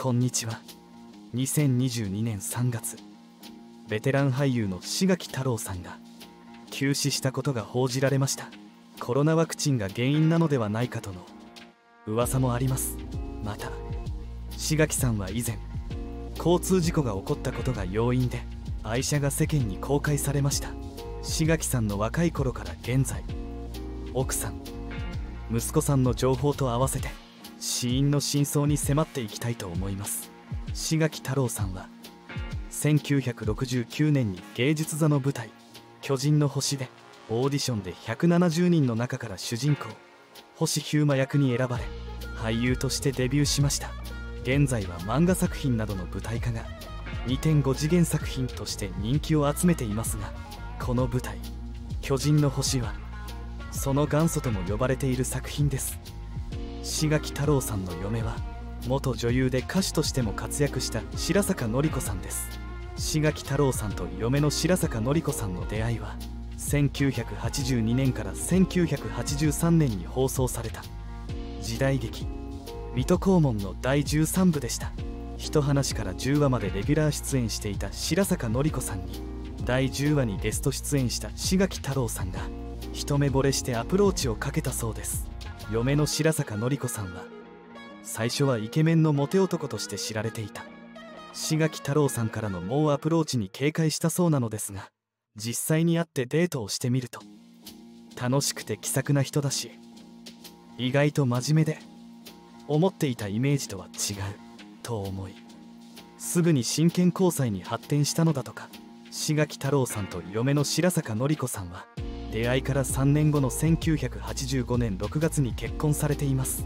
こんにちは。2022年3月、ベテラン俳優の志垣太郎さんが急死したことが報じられました。コロナワクチンが原因なのではないかとの噂もあります。また志垣さんは以前交通事故が起こったことが要因で愛車が世間に公開されました。志垣さんの若い頃から現在、奥さん、息子さんの情報と合わせて死因の真相に迫っていきたいと思います。志垣太郎さんは1969年に芸術座の舞台「巨人の星」でオーディションで170人の中から主人公星飛雄馬役に選ばれ、俳優としてデビューしました。現在は漫画作品などの舞台化が 2.5 次元作品として人気を集めていますが、この舞台「巨人の星」はその元祖とも呼ばれている作品です。志垣太郎さんの嫁は元女優で歌手としても活躍した白坂典子さんです。志垣太郎さんと嫁の白坂典子さんの出会いは1982年から1983年に放送された時代劇「水戸黄門」の第13部でした。一話から10話までレギュラー出演していた白坂典子さんに第10話にゲスト出演した志垣太郎さんが一目惚れしてアプローチをかけたそうです。嫁の白坂典子さんは最初はイケメンのモテ男として知られていた志垣太郎さんからの猛アプローチに警戒したそうなのですが、実際に会ってデートをしてみると楽しくて気さくな人だし、意外と真面目で思っていたイメージとは違うと思い、すぐに真剣交際に発展したのだとか。志垣太郎さんと嫁の白坂典子さんは出会いから3年後の1985年6月に結婚されています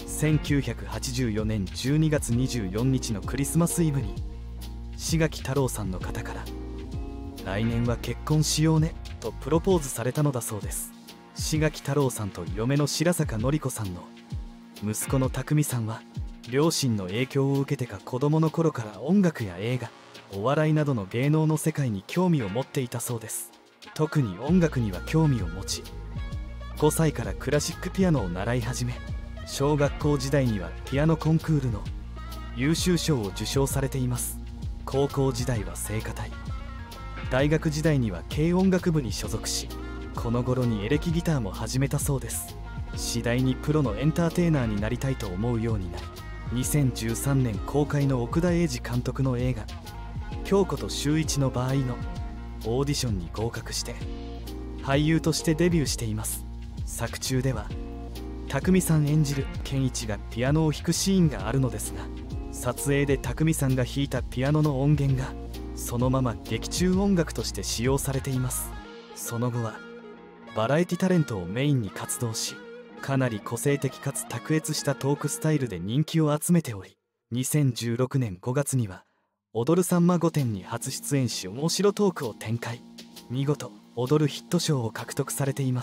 。1984年12月24日のクリスマスイブに志垣太郎さんの方から「来年は結婚しようね」とプロポーズされたのだそうです。志垣太郎さんと嫁の白坂典子さんの息子の匠さんは両親の影響を受けてか子供の頃から音楽や映画、お笑いなどの芸能の世界に興味を持っていたそうです。特に音楽には興味を持ち、5歳からクラシックピアノを習い始め、小学校時代にはピアノコンクールの優秀賞を受賞されています。高校時代は聖歌隊、大学時代には軽音楽部に所属し、この頃にエレキギターも始めたそうです。次第にプロのエンターテイナーになりたいと思うようになり、2013年公開の奥田瑛二監督の映画「京子と秀一の場合」のオーディションに合格して俳優としてデビューしています。作中では匠さん演じる健一がピアノを弾くシーンがあるのですが、撮影で匠さんが弾いたピアノの音源がそのまま劇中音楽として使用されています。その後はバラエティタレントをメインに活動し、かなり個性的かつ卓越したトークスタイルで人気を集めており、2016年5月には踊るさんま御殿に初出演し面白トークを展開、見事踊るヒット賞を獲得されています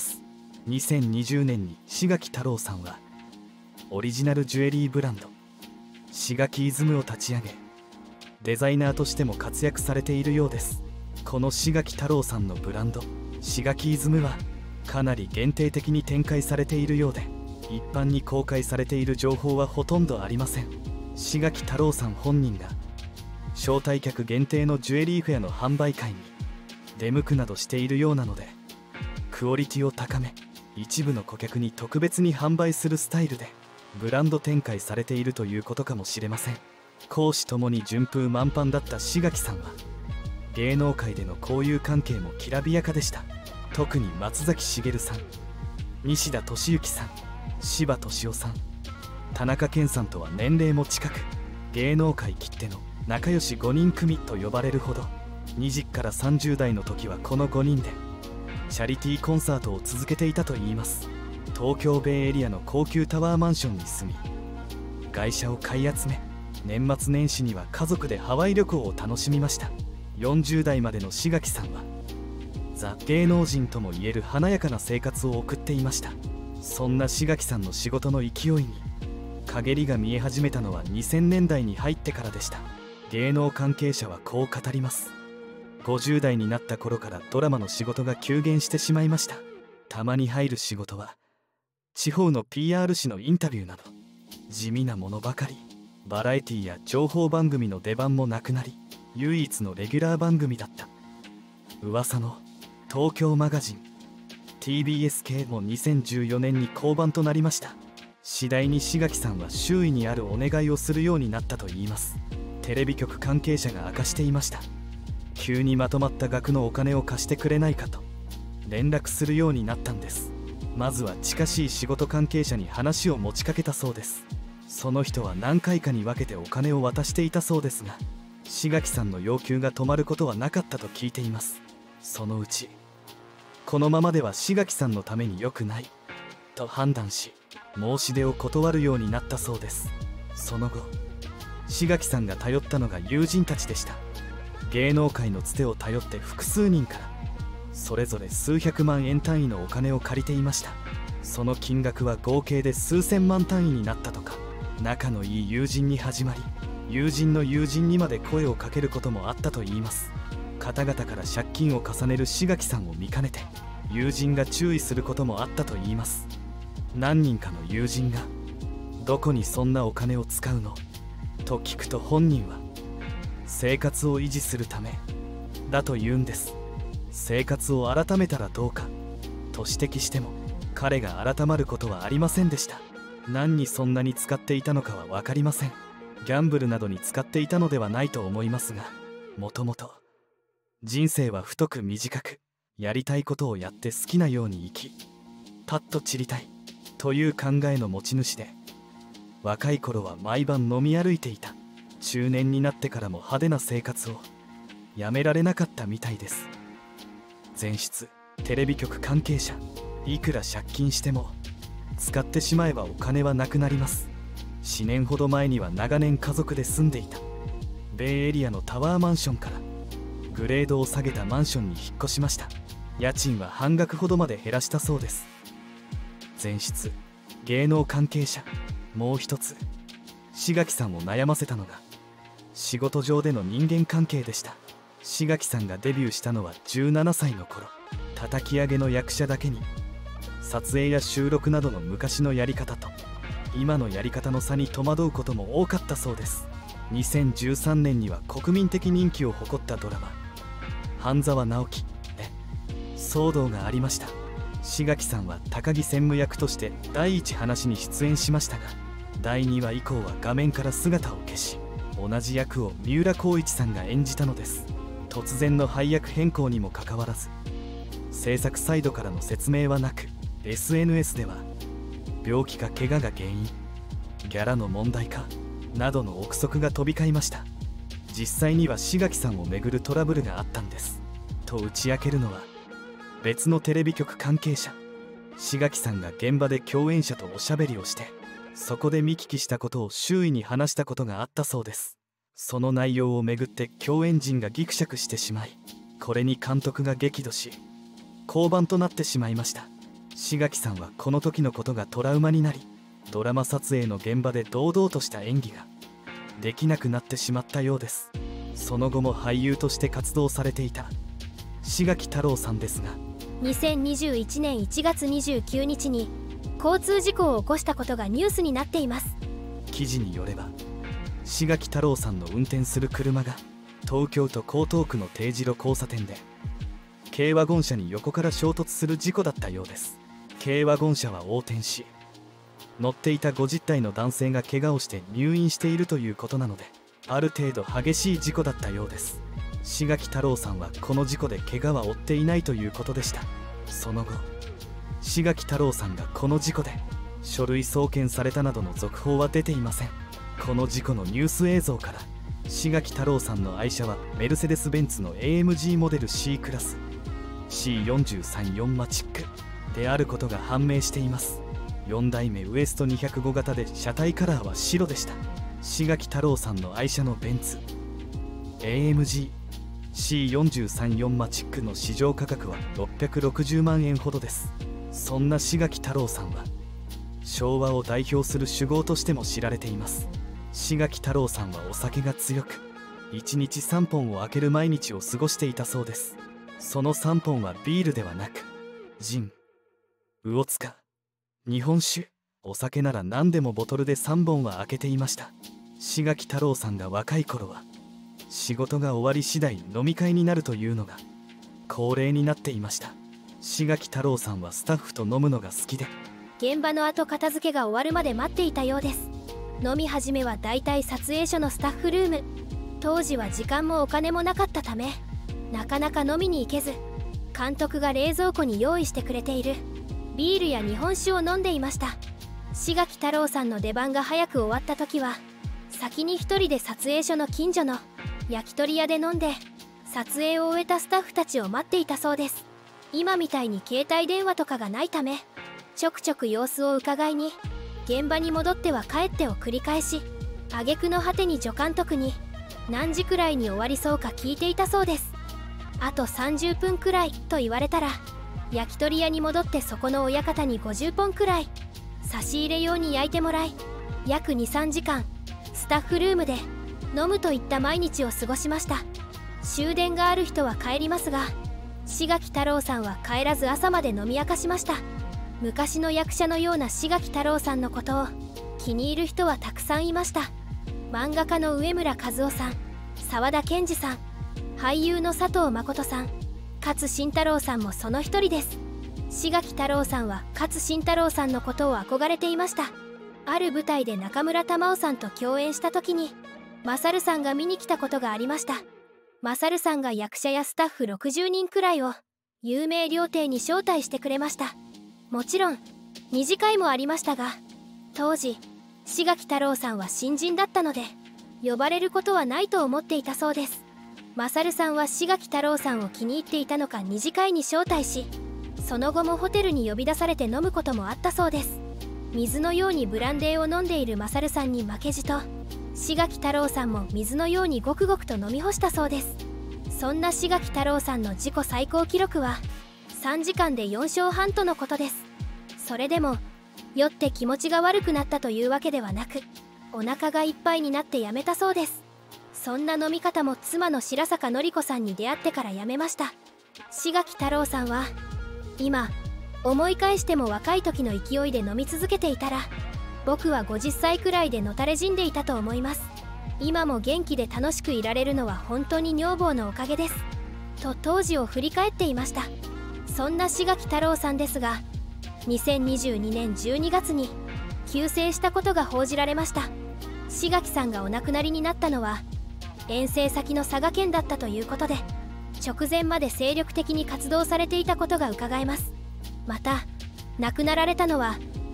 。2020年に志垣太郎さんはオリジナルジュエリーブランド志垣イズムを立ち上げ、デザイナーとしても活躍されているようです。この志垣太郎さんのブランド志垣イズムはかなり限定的に展開されているようで、一般に公開されている情報はほとんどありません。志垣太郎さん本人が招待客限定のジュエリーフェアの販売会に出向くなどしているようなので、クオリティを高め一部の顧客に特別に販売するスタイルでブランド展開されているということかもしれません。公私ともに順風満帆だった志垣さんは芸能界での交友関係もきらびやかでした。特に松崎しげるさん、西田敏行さん、柴俊夫さん、田中健さんとは年齢も近く、芸能界きっての仲良し5人組と呼ばれるほど、20から30代の時はこの5人でチャリティーコンサートを続けていたといいます。東京ベイエリアの高級タワーマンションに住み、外車を買い集め、年末年始には家族でハワイ旅行を楽しみました。40代までの志垣さんはザ芸能人ともいえる華やかな生活を送っていました。そんな志垣さんの仕事の勢いに陰りが見え始めたのは2000年代に入ってからでした。芸能関係者はこう語ります。50代になった頃からドラマの仕事が急減してしまいました。たまに入る仕事は地方の PR 誌のインタビューなど地味なものばかり。 バラエティや情報番組の出番もなくなり、唯一のレギュラー番組だった噂の東京マガジン TBS 系も2014年に降板となりました。次第に志垣さんは周囲にあるお願いをするようになったといいます。テレビ局関係者が明かしていました。急にまとまった額のお金を貸してくれないかと連絡するようになったんです。まずは近しい仕事関係者に話を持ちかけたそうです。その人は何回かに分けてお金を渡していたそうですが、志垣さんの要求が止まることはなかったと聞いています。そのうちこのままでは志垣さんのために良くないと判断し、申し出を断るようになったそうです。その後志垣さんが頼ったのが友人たちでした。芸能界のつてを頼って複数人からそれぞれ数百万円単位のお金を借りていました。その金額は合計で数千万単位になったとか。仲のいい友人に始まり、友人の友人にまで声をかけることもあったといいます。方々から借金を重ねる志垣さんを見かねて、友人が注意することもあったといいます。何人かの友人が「どこにそんなお金を使うの?」と聞くと、本人は生活を維持するためだと言うんです。生活を改めたらどうかと指摘しても、彼が改まることはありませんでした。何にそんなに使っていたのかは分かりません。ギャンブルなどに使っていたのではないと思いますが、もともと人生は太く短く、やりたいことをやって好きなように生き、パッと散りたいという考えの持ち主で、若い頃は毎晩飲み歩いていた。中年になってからも派手な生活をやめられなかったみたいです。前室テレビ局関係者、いくら借金しても使ってしまえばお金はなくなります。4年ほど前には長年家族で住んでいたベイエリアのタワーマンションからグレードを下げたマンションに引っ越しました。家賃は半額ほどまで減らしたそうです。前室芸能関係者、もう一つ志垣さんを悩ませたのが仕事上での人間関係でした。志垣さんがデビューしたのは17歳の頃、叩き上げの役者だけに撮影や収録などの昔のやり方と今のやり方の差に戸惑うことも多かったそうです。2013年には国民的人気を誇ったドラマ「半沢直樹」で騒動がありました。志垣さんは高木専務役として第1話に出演しましたが、第2話以降は画面から姿を消し、同じ役を三浦浩一さんが演じたのです。突然の配役変更にもかかわらず、制作サイドからの説明はなく、SNS では病気か怪我が原因、ギャラの問題かなどの憶測が飛び交いました。実際には志垣さんをめぐるトラブルがあったんですと打ち明けるのは別のテレビ局関係者。志垣さんが現場で共演者とおしゃべりをして、そこで見聞きしたことを周囲に話したことがあったそうです。その内容をめぐって共演陣がギクシャクしてしまい、これに監督が激怒し降板となってしまいました。志垣さんはこの時のことがトラウマになり、ドラマ撮影の現場で堂々とした演技ができなくなってしまったようです。その後も俳優として活動されていた志垣太郎さんですが、 2021年1月29日に交通事故を起こしたことがニュースになっています。 記事によれば、志垣太郎さんの運転する車が東京都江東区の丁字路交差点で軽ワゴン車に横から衝突する事故だったようです。軽ワゴン車は横転し、乗っていた50代の男性が怪我をして入院しているということなので、ある程度激しい事故だったようです。志垣太郎さんはこの事故で怪我は負っていないということでした。その後、志垣太郎さんがこの事故で書類送検されたなどの続報は出ていません。この事故のニュース映像から、志垣太郎さんの愛車はメルセデス・ベンツの AMG モデル C クラス C434 マチックであることが判明しています。4代目ウエスト205型で車体カラーは白でした。志垣太郎さんの愛車のベンツ AMG C434 マチックの市場価格は660万円ほどです。そんな志垣太郎さんは昭和を代表する酒豪としても知られています。志垣太郎さんはお酒が強く、1日3本を開ける毎日を過ごしていたそうです。その3本はビールではなくジン、魚塚、日本酒、お酒なら何でもボトルで3本は開けていました。 志垣太郎さんが若い頃は仕事が終わり次第飲み会になるというのが恒例になっていました。志垣太郎さんはスタッフと飲むのが好きで、 現場の後片付けが終わるまで待っていたようです。飲み始めはだいたい撮影所のスタッフルーム。当時は時間もお金もなかったため、なかなか飲みに行けず、監督が冷蔵庫に用意してくれているビールや日本酒を飲んでいました。志垣太郎さんの出番が早く終わった時は、先に一人で撮影所の近所の焼き鳥屋で飲んで、撮影を終えたスタッフたちを待っていたそうです。今みたいに携帯電話とかがないため、ちょくちょく様子を伺いに現場に戻っては帰ってを繰り返し、挙句の果てに助監督に何時くらいに終わりそうか聞いていたそうです。あと30分くらいと言われたら、焼き鳥屋に戻ってそこの親方に50本くらい差し入れ用に焼いてもらい、約 2,3 時間スタッフルームで飲むといった毎日を過ごしました。終電がある人は帰りますが、志垣太郎さんは帰らず朝まで飲み明かしました。昔の役者のような志垣太郎さんのことを気に入る人はたくさんいました。漫画家の上村和夫さん、沢田研二さん、俳優の佐藤誠さん、勝新太郎さんもその一人です。志垣太郎さんは勝新太郎さんのことを憧れていました。ある舞台で中村玉緒さんと共演した時に、勝さんが見に来たことがありました。勝さんが役者やスタッフ60人くらいを有名料亭に招待してくれました。もちろん二次会もありましたが、当時志垣太郎さんは新人だったので呼ばれることはないと思っていたそうです。勝さんは志垣太郎さんを気に入っていたのか二次会に招待し、その後もホテルに呼び出されて飲むこともあったそうです。水のようにブランデーを飲んでいる勝さんに負けじと、志垣太郎さんも水のようにごくごくと飲み干したそうです。そんな志垣太郎さんの自己最高記録は3時間で4勝半とのことです。それでも酔って気持ちが悪くなったというわけではなく、お腹がいっぱいになってやめたそうです。そんな飲み方も妻の白坂典子さんに出会ってからやめました。志垣太郎さんは今思い返しても若い時の勢いで飲み続けていたら、僕は50歳くらいでのたれ死んでいたと思います。今も元気で楽しくいられるのは本当に女房のおかげですと当時を振り返っていました。そんな志垣太郎さんですが、2022年12月に急逝したことが報じられました。志垣さんがお亡くなりになったのは遠征先の佐賀県だったということで、直前まで精力的に活動されていたことがうかがえます。また亡くなられたのは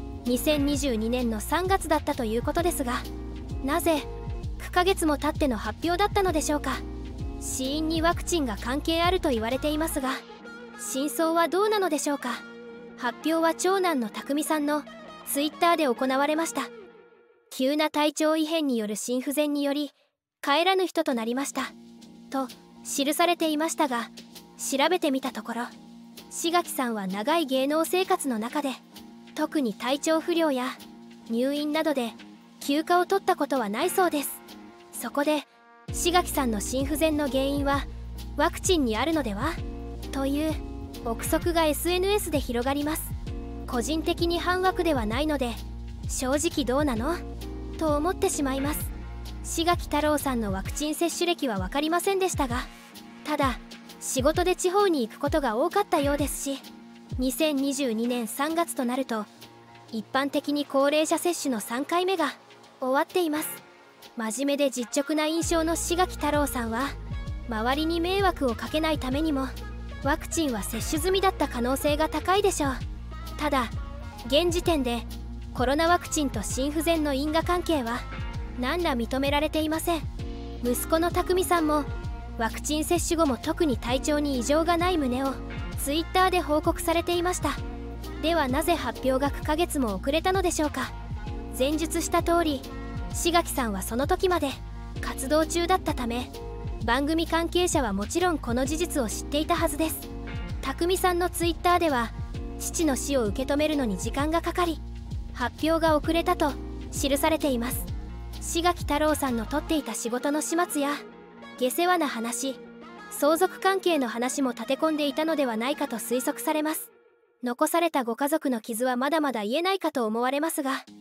2022年の3月だったということですが、なぜ9ヶ月も経っての発表だったのでしょうか。死因にワクチンが関係あると言われていますが、真相はどうなのでしょうか。発表は長男の匠さんのツイッターで行われました。急な体調異変による心不全により帰らぬ人となりましたと記されていましたが、調べてみたところ、志垣さんは長い芸能生活の中で特に体調不良や入院などで休暇を取ったことはないそうです。そこで志垣さんの心不全の原因はワクチンにあるのではという憶測が SNS で広がります。個人的に反ワクではないので正直どうなのと思ってしまいます。志垣太郎さんのワクチン接種歴は分かりませんでしたが、ただ仕事で地方に行くことが多かったようですし、2022年3月となると一般的に高齢者接種の3回目が終わっています。真面目で実直な印象の志垣太郎さんは、周りに迷惑をかけないためにもワクチンは接種済みだった可能性が高いでしょう。ただ現時点でコロナワクチンと心不全の因果関係は何ら認められていません。息子の匠さんもワクチン接種後も特に体調に異常がない旨をツイッターで報告されていました。ではなぜ発表が9ヶ月も遅れたのでしょうか。前述した通り、志垣さんはその時まで活動中だったため、番組関係者はもちろんこの事実を知っていたはずです。匠さんのツイッターでは、父の死を受け止めるのに時間がかかり発表が遅れたと記されています。志垣太郎さんの取っていた仕事の始末や下世話な話、相続関係の話も立て込んでいたのではないかと推測されます。残されたご家族の傷はまだまだ癒えないかと思われますが、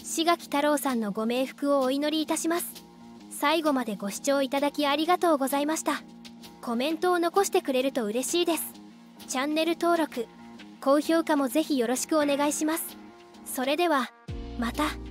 志垣太郎さんのご冥福をお祈りいたします。最後までご視聴いただきありがとうございました。コメントを残してくれると嬉しいです。チャンネル登録高評価もぜひよろしくお願いします。それではまた。